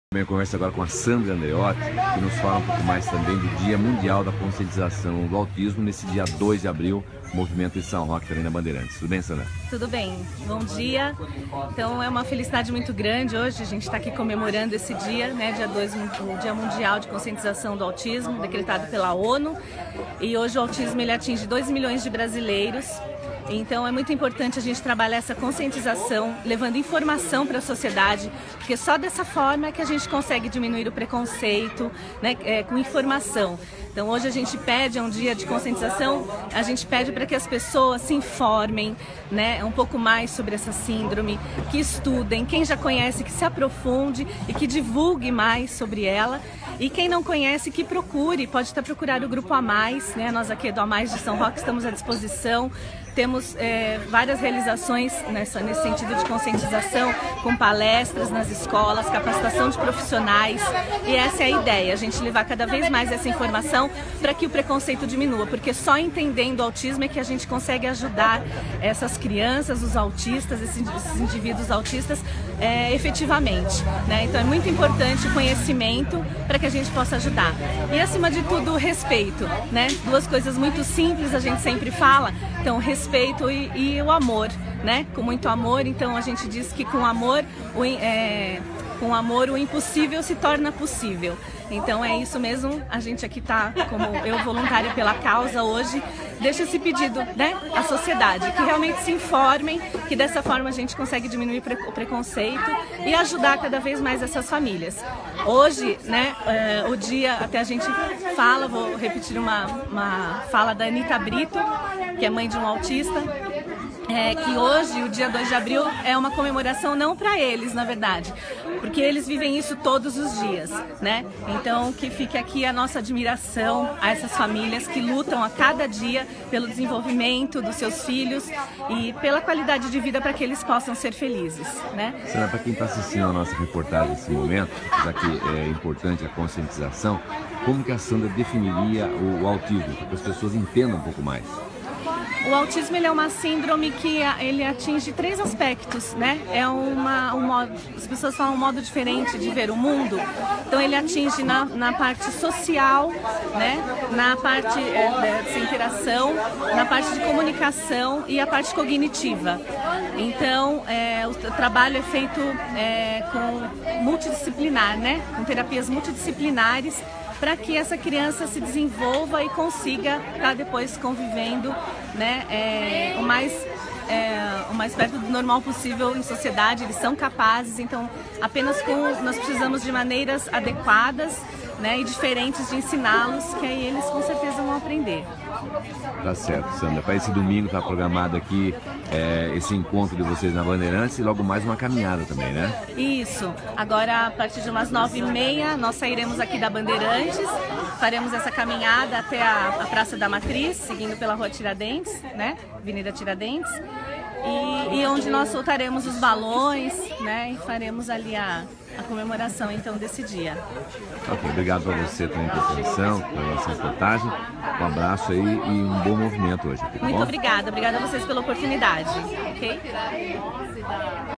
Eu converso agora com a Sandra Andreotti, que nos fala um pouco mais também do Dia Mundial da Conscientização do Autismo, nesse dia 2 de abril, movimento em São Roque, também na Bandeirantes. Tudo bem, Sandra? Tudo bem, bom dia. Então é uma felicidade muito grande hoje, a gente está aqui comemorando esse dia, né, dia 2, o Dia Mundial de Conscientização do Autismo, decretado pela ONU. E hoje o autismo ele atinge 2 milhões de brasileiros. Então é muito importante a gente trabalhar essa conscientização, levando informação para a sociedade, porque só dessa forma é que a gente consegue diminuir o preconceito, né, com informação. Então hoje a gente pede, é um dia de conscientização, a gente pede para que as pessoas se informem, né, um pouco mais sobre essa síndrome, que estudem, quem já conhece que se aprofunde e que divulgue mais sobre ela. E quem não conhece, que procure, pode até procurar o Grupo A Mais, né? Nós aqui do A Mais de São Roque estamos à disposição. Temos várias realizações nesse sentido de conscientização, com palestras nas escolas, capacitação de profissionais. E essa é a ideia, a gente levar cada vez mais essa informação para que o preconceito diminua, porque só entendendo o autismo é que a gente consegue ajudar essas crianças, os autistas, esses indivíduos autistas, efetivamente, né? Então é muito importante o conhecimento para que a gente possa ajudar. E acima de tudo, o respeito, né? Duas coisas muito simples a gente sempre fala, então respeito e o amor, né? Com muito amor, então a gente diz que com amor o impossível se torna possível. Então é isso mesmo, a gente aqui está, como eu voluntária pela causa hoje, deixa esse pedido, né, à sociedade, que realmente se informem, que dessa forma a gente consegue diminuir o preconceito e ajudar cada vez mais essas famílias. Hoje, né, o dia, até a gente fala, vou repetir uma fala da Anitta Brito, que é mãe de um autista, que hoje, o dia 2 de abril, é uma comemoração não para eles, na verdade, porque eles vivem isso todos os dias, né? Então, que fique aqui a nossa admiração a essas famílias que lutam a cada dia pelo desenvolvimento dos seus filhos e pela qualidade de vida para que eles possam ser felizes, né? Sandra, para quem está assistindo a nossa reportagem nesse momento, já que é importante a conscientização, como que a Sandra definiria o autismo, para que as pessoas entendam um pouco mais? O autismo ele é uma síndrome que ele atinge 3 aspectos, né? As pessoas falam um modo diferente de ver o mundo. Então ele atinge na parte social, né? Na parte dessa interação, na parte de comunicação e a parte cognitiva. Então o trabalho é feito com multidisciplinar, né? Com terapias multidisciplinares, para que essa criança se desenvolva e consiga estar depois convivendo, né, o mais perto do normal possível em sociedade. Eles são capazes, então apenas nós precisamos de maneiras adequadas, né, e diferentes de ensiná-los, que aí eles com certeza vão aprender. Tá certo, Sandra. Para esse domingo está programado aqui esse encontro de vocês na Bandeirantes e logo mais uma caminhada também, né? Isso. Agora, a partir de umas 9h30, nós sairemos aqui da Bandeirantes, faremos essa caminhada até a Praça da Matriz, seguindo pela Rua Tiradentes, né? Avenida Tiradentes, e onde nós soltaremos os balões, né? E faremos ali a comemoração, então, desse dia. Ok, obrigado a você também pela atenção, pela nossa reportagem. Um abraço aí e um bom movimento hoje. Tá bom? Muito obrigada a vocês pela oportunidade. Ok?